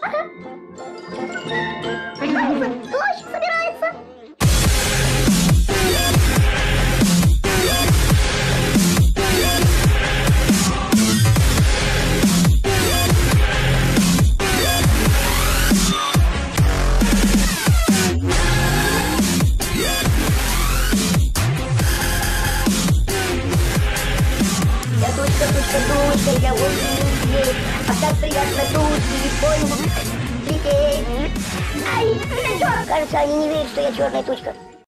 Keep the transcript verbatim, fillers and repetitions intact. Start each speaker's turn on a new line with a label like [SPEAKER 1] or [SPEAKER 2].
[SPEAKER 1] Ага. Дождь собирается. Тучка, тучка, тучка, я очень люблю. А так приятно тучки по небу лететь. Ай, я черт. Кажется, они не верят, что я черная тучка.